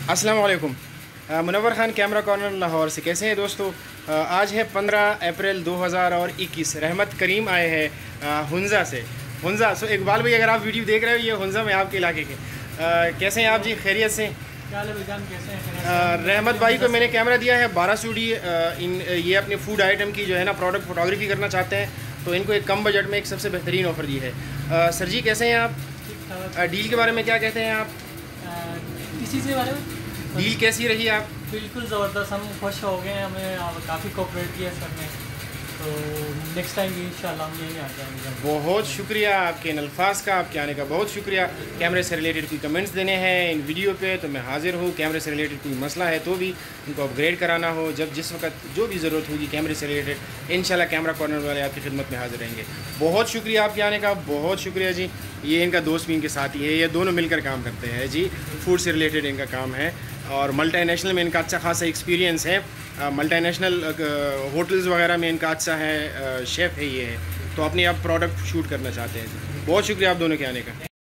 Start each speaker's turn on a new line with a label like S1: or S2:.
S1: अस्सलाम वालेकुम। Munawwar Khan camera corner Lahore से। कैसे हैं दोस्तों? आज है 15 अप्रैल 2021। रहमत करीम आए हैं हुंज़ा से। हुंज़ा सो इकबाल भाई, अगर आप वीडियो देख रहे हो, ये हुंज़ा में आपके इलाके के। कैसे हैं आप जी? खैरियत से? रहमत भाई को मैंने कैमरा दिया है 12 सूडी। ये अपने फूड आइटम की जो है ना प्रोडक्ट फोटोग्राफी करना चाहते हैं, तो इनको एक कम बजट में एक सबसे बेहतरीन ऑफ़र दी है। सर जी कैसे हैं आप? डील के बारे में क्या कहते हैं आप?
S2: इसी के बारे में
S1: डील कैसी रही आप?
S2: बिल्कुल ज़बरदस्त, हम खुश हो गए हैं। हमें काफ़ी कोऑपरेट किया सर ने, तो नेक्स्ट टाइम भी इंशाल्लाह हम यहीं आ जाएंगे।
S1: बहुत शुक्रिया आपके अल्फाज का, आपके आने का बहुत शुक्रिया। कैमरे से रिलेटेड कोई कमेंट्स देने हैं इन वीडियो पे तो मैं हाज़िर हूँ। कैमरे से रिलेटेड कोई मसला है तो भी उनको अपग्रेड कराना हो, जब जिस वक्त जो भी ज़रूरत होगी कैमरे से रिलेटेड, इंशाल्लाह कैमरा कॉर्नर वाले आपकी खिदमत में हाज़िर रहेंगे। बहुत शुक्रिया आपके आने का, बहुत शुक्रिया जी। ये इनका दोस्त भी इनके साथ ही है, ये दोनों मिलकर काम करते हैं जी। फूड से रिलेटेड इनका काम है और मल्टीनेशनल में इनका अच्छा खासा एक्सपीरियंस है। मल्टीनेशनल होटल्स वगैरह में इनका अच्छा है, शेफ़ है ये है, तो अपने आप प्रोडक्ट शूट करना चाहते हैं। बहुत शुक्रिया आप दोनों के आने का।